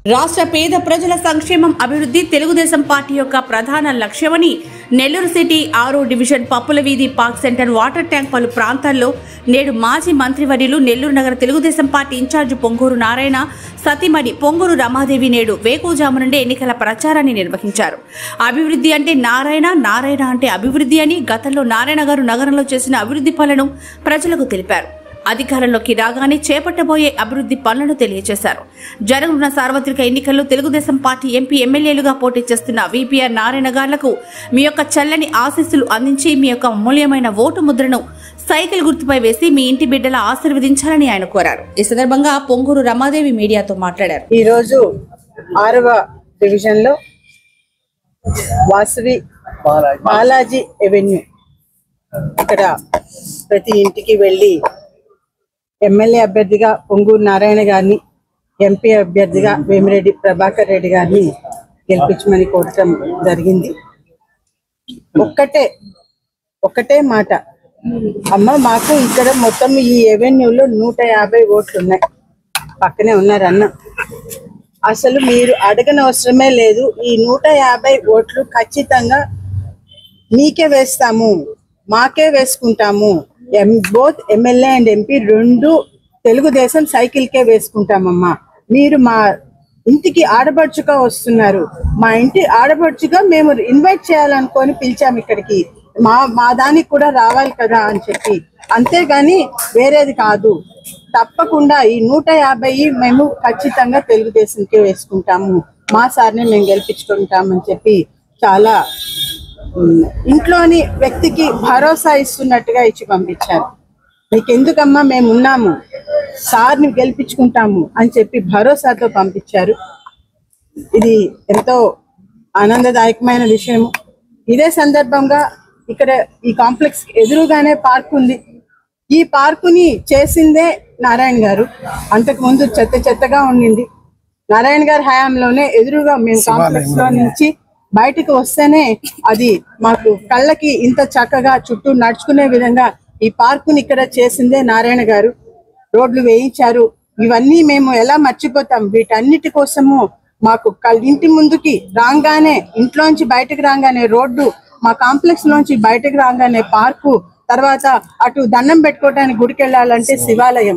రాష్ట్ర పేద ప్రజల సంక్షేమం అభివృద్ధి తెలుగుదేశం పార్టీ యొక్క ప్రధాన లక్ష్యమని నెల్లూరు సిటీ 6వ డివిజన్ పప్పుల వీధి పార్క్ సెంటర్ వాటర్ ట్యాంక్ పలు ప్రాంతాల్లో నేడు మాజీ మంత్రివర్యులు నెల్లూరు నగర తెలుగుదేశం పార్టీ ఇన్ఛార్జి పొంగూరు నారాయణ సతీమణి పొంగూరు రమాదేవి నేడు వేకువజాము నుండి ఎన్నికల ప్రచారాన్ని నిర్వహించారు. అభివృద్ధి అంటే నారాయణ, నారాయణ అంటే అభివృద్ధి అని గతంలో నారాయణ గారు నగరంలో చేసిన అభివృద్ధి పనులను ప్రజలకు తెలిపారు. అధికారంలోకి రాగానే చేపట్టబోయే అభివృద్ధి పనులను తెలియజేశారు. జరగనున్న సార్వత్రిక ఎన్నికల్లో తెలుగుదేశం పార్టీ ఎంపీ ఎమ్మెల్యేలుగా పోటీ చేస్తున్న వీపీఆర్ నారాయణ గారులకు మీ యొక్క చల్లని ఆశీస్సులు అందించి మీ యొక్క అమూల్యమైన ఓటు ముద్రను సైకిల్ గుర్తుపై వేసి మీ ఇంటి బిడ్డల ఆశీర్వదించాలని ఆయన కోరారు. ఈ సందర్భంగా పొంగూరు రమాదేవి మీడియాతో మాట్లాడారు. ఈ రోజు 6వ డివిజన్ లో వాసవి బాలాజీ ఎవెన్యూ ఇక్కడ ప్రతి ఇంటికి వెళ్లి ఎమ్మెల్యే అభ్యర్థిగా పొంగూరు నారాయణ గారిని, ఎంపీ అభ్యర్థిగా వేమిరెడ్డి ప్రభాకర్ రెడ్డి గారిని గెలిపించమని కోరటం జరిగింది. ఒక్కటే మాట, అమ్మ మాకు ఇక్కడ మొత్తం ఈ ఎవెన్యూలో 150 ఓట్లు ఉన్నాయి, పక్కనే ఉన్నారు అన్న. అసలు మీరు అడగనవసరమే లేదు, ఈ 150 ఓట్లు ఖచ్చితంగా మీకే వేస్తాము, మాకే వేసుకుంటాము. బోత్ ఎమ్మెల్యే అండ్ ఎంపీ రెండు తెలుగుదేశం సైకిల్కే వేసుకుంటామమ్మా. మీరు మా ఇంటికి ఆడపడుచుగా వస్తున్నారు, మా ఇంటి ఆడపడుచుగా మేము ఇన్వైట్ చేయాలనుకొని పిలిచాము ఇక్కడికి, మా దానికి కూడా రావాలి కదా అని చెప్పి, అంతేగాని వేరేది కాదు. తప్పకుండా ఈ 150 మేము ఖచ్చితంగా తెలుగుదేశంకే వేసుకుంటాము, మా సార్ని మేము గెలిపించుకుంటామని చెప్పి చాలా ఇంట్లోని వ్యక్తికి భరోసా ఇస్తున్నట్టుగా ఇచ్చి పంపించారు. మీకెందుకమ్మా మేము ఉన్నాము, సార్ని గెలిపించుకుంటాము అని చెప్పి భరోసాతో పంపించారు. ఇది ఎంతో ఆనందదాయకమైన విషయము. ఇదే సందర్భంగా ఇక్కడ ఈ కాంప్లెక్స్ ఎదురుగానే పార్క్ ఉంది. ఈ పార్కుని చేసిందే నారాయణ గారు. అంతకు ముందు చెత్తగా ఉండింది. నారాయణ గారి హయాంలోనే ఎదురుగా మేము కాంప్లెక్స్ లో నుంచి బయటకు వస్తేనే అది మాకు కళ్ళకి ఇంత చక్కగా చుట్టూ నడుచుకునే విధంగా ఈ పార్కుని ఇక్కడ చేసిందే నారాయణ గారు. రోడ్లు వేయించారు. ఇవన్నీ మేము ఎలా మర్చిపోతాం? వీటన్నిటి కోసము మాకు ఇంటి ముందుకి రాగానే, ఇంట్లోంచి బయటకు రాగానే రోడ్డు, మా కాంప్లెక్స్ లోంచి బయటకు రాగానే పార్కు, తర్వాత అటు దండం పెట్టుకోవడానికి గుడికి వెళ్ళాలంటే శివాలయం,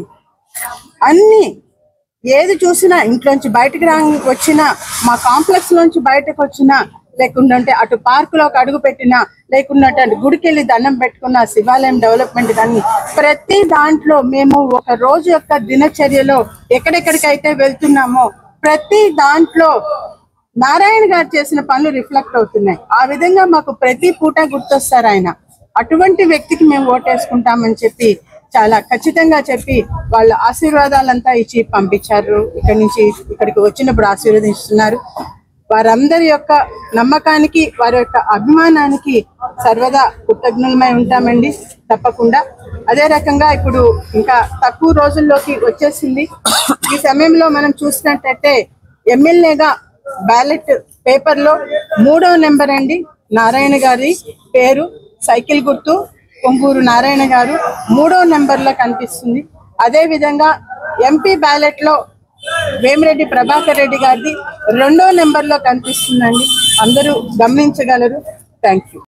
అన్ని ఏది చూసినా ఇంట్లోంచి బయటకు వచ్చినా, మా కాంప్లెక్స్ లోంచి బయటకు వచ్చినా, లేకుంటే అటు పార్కులోకి అడుగు పెట్టినా, లేకుంటే గుడికి వెళ్ళి దండం పెట్టుకున్న, శివాలయం డెవలప్మెంట్ కానీ ప్రతి దాంట్లో మేము ఒక రోజు యొక్క దినచర్యలో ఎక్కడెక్కడికైతే వెళ్తున్నామో ప్రతి దాంట్లో నారాయణ గారు చేసిన పనులు రిఫ్లెక్ట్ అవుతున్నాయి. ఆ విధంగా మాకు ప్రతి పూట గుర్తొస్తారు ఆయన. అటువంటి వ్యక్తికి మేము ఓటేసుకుంటామని చెప్పి చాలా ఖచ్చితంగా చెప్పి వాళ్ళ ఆశీర్వాదాలంతా ఇచ్చి పంపించారు. ఇక్కడి నుంచి ఇక్కడికి వచ్చినప్పుడు ఆశీర్వదిస్తున్నారు. వారందరి యొక్క నమ్మకానికి, వారి యొక్క అభిమానానికి సర్వదా కృతజ్ఞులమై ఉంటామండి తప్పకుండా. అదే రకంగా ఇప్పుడు ఇంకా తక్కువ రోజుల్లోకి వచ్చేసింది. ఈ సమయంలో మనం చూసినట్టయితే ఎమ్మెల్యేగా బ్యాలెట్ పేపర్ లో 3వ నెంబర్ అండి నారాయణ గారి పేరు, సైకిల్ గుర్తు పొంగూరు నారాయణ గారు 3వ నెంబర్ లో కనిపిస్తుంది. అదే విధంగా ఎంపీ బ్యాలెట్ లో వేమిరెడ్డి ప్రభాకర్ రెడ్డి గారిది 2వ నెంబర్ లో కనిపిస్తుందండి. అందరూ గమనించగలరు. Thank you.